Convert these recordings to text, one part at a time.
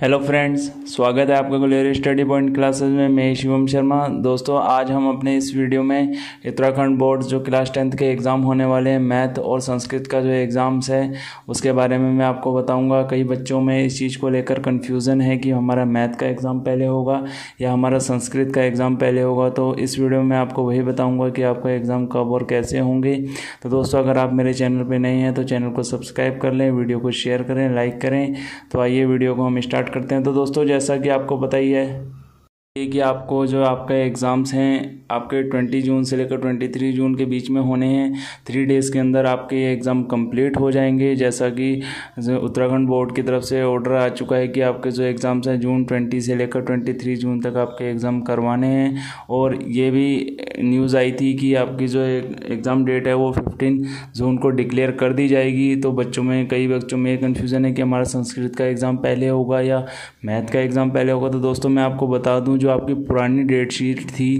Hello friends, स्वागत है आपका ग्लोरी स्टडी पॉइंट क्लासेस में। मैं शिवम शर्मा। दोस्तों, आज हम अपने इस वीडियो में उत्तराखंड बोर्ड जो क्लास 10th के एग्ज़ाम होने वाले हैं, मैथ और संस्कृत का जो एग्ज़ाम्स है उसके बारे में मैं आपको बताऊंगा। कई बच्चों में इस चीज़ को लेकर कन्फ्यूज़न है कि हमारा मैथ का एग्ज़ाम पहले होगा या हमारा संस्कृत का एग्ज़ाम पहले होगा। तो इस वीडियो में आपको वही बताऊँगा कि आपका एग्ज़ाम कब और कैसे होंगे। तो दोस्तों, अगर आप मेरे चैनल पर नए हैं तो चैनल को सब्सक्राइब कर लें, वीडियो को शेयर करें, लाइक करें। तो आइए वीडियो को हम स्टार्ट करते हैं। तो दोस्तों, जैसा कि आपको पता ही है कि आपको जो आपका एग्ज़ाम्स हैं आपके 20 जून से लेकर 23 जून के बीच में होने हैं। 3 डेज़ के अंदर आपके ये एग्ज़ाम कंप्लीट हो जाएंगे। जैसा कि उत्तराखंड बोर्ड की तरफ से ऑर्डर आ चुका है कि आपके जो एग्ज़ाम्स हैं जून 20 से लेकर 23 जून तक आपके एग्ज़ाम करवाने हैं। और ये भी न्यूज़ आई थी कि आपकी जो एग्ज़ाम डेट है वो 15 जून को डिक्लेयर कर दी जाएगी। तो कई बच्चों में ये कन्फ्यूज़न है कि हमारा संस्कृत का एग्ज़ाम पहले होगा या मैथ का एग्ज़ाम पहले होगा। तो दोस्तों, मैं आपको बता दूं, जो आपकी पुरानी डेट शीट थी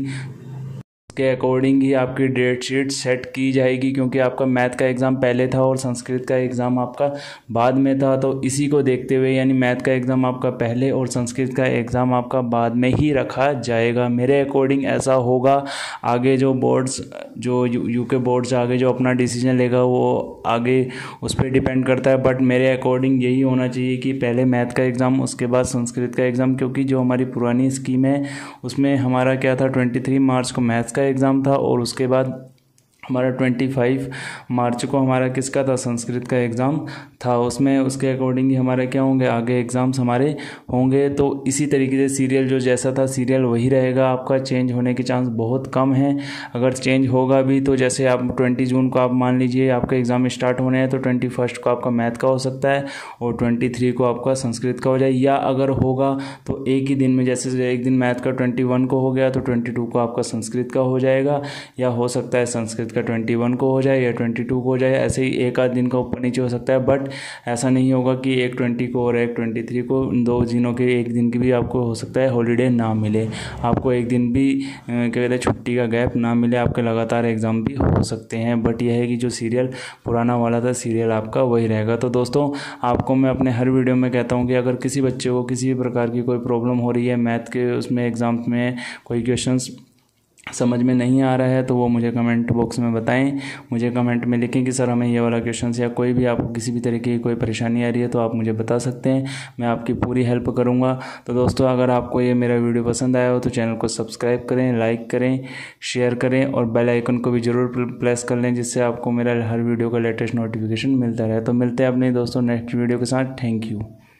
के अकॉर्डिंग ही आपकी डेट शीट सेट की जाएगी, क्योंकि आपका मैथ का एग्ज़ाम पहले था और संस्कृत का एग्ज़ाम आपका बाद में था। तो इसी को देखते हुए यानी मैथ का एग्ज़ाम आपका पहले और संस्कृत का एग्ज़ाम आपका बाद में ही रखा जाएगा। मेरे अकॉर्डिंग ऐसा होगा। आगे जो बोर्ड्स जो यूके बोर्ड्स आगे जो अपना डिसीजन लेगा वो आगे उस पर डिपेंड करता है। बट मेरे अकॉर्डिंग यही होना चाहिए कि पहले मैथ का एग्ज़ाम उसके बाद संस्कृत का एग्ज़ाम, क्योंकि जो हमारी पुरानी स्कीम है उसमें हमारा क्या था, 23 मार्च को मैथ्स का एग्ज़ाम था और उसके बाद हमारा 25 मार्च को हमारा किसका था, संस्कृत का एग्ज़ाम था। उसमें उसके अकॉर्डिंग ही हमारे क्या होंगे, आगे एग्ज़ाम्स हमारे होंगे। तो इसी तरीके से सीरियल जो जैसा था सीरियल वही रहेगा, आपका चेंज होने के चांस बहुत कम है। अगर चेंज होगा भी तो जैसे आप 20 जून को आप मान लीजिए आपका एग्ज़ाम स्टार्ट होने हैं तो 21 को आपका मैथ का हो सकता है और 23 को आपका संस्कृत का हो जाए। या अगर होगा तो एक ही दिन में, जैसे एक दिन मैथ का 21 को हो गया तो 22 को आपका संस्कृत का हो जाएगा, या हो सकता है संस्कृत का 21 को हो जाए या 22 को हो जाए। ऐसे ही एक आध दिन का ऊपर नीचे हो सकता है। बट ऐसा नहीं होगा कि एक 20 को और एक 23 को, दो दिनों के एक दिन की भी आपको हो सकता है हॉलीडे ना मिले, आपको एक दिन भी क्या कहते हैं छुट्टी का गैप ना मिले, आपके लगातार एग्ज़ाम भी हो सकते हैं। बट यह है कि जो सीरियल पुराना वाला था सीरियल आपका वही रहेगा। तो दोस्तों, आपको मैं अपने हर वीडियो में कहता हूँ कि अगर किसी बच्चे को किसी भी प्रकार की कोई प्रॉब्लम हो रही है मैथ के उसमें एग्ज़ाम्स में, कोई क्वेश्चंस समझ में नहीं आ रहा है तो वो मुझे कमेंट बॉक्स में बताएं। मुझे कमेंट में लिखें कि सर हमें ये वाला क्वेश्चन या कोई भी आपको किसी भी तरीके की कोई परेशानी आ रही है तो आप मुझे बता सकते हैं, मैं आपकी पूरी हेल्प करूंगा। तो दोस्तों, अगर आपको ये मेरा वीडियो पसंद आया हो तो चैनल को सब्सक्राइब करें, लाइक करें, शेयर करें और बेल आइकन को भी ज़रूर प्रेस कर लें, जिससे आपको मेरा हर वीडियो का लेटेस्ट नोटिफिकेशन मिलता रहे। तो मिलते हैं अपने दोस्तों नेक्स्ट वीडियो के साथ। Thank you.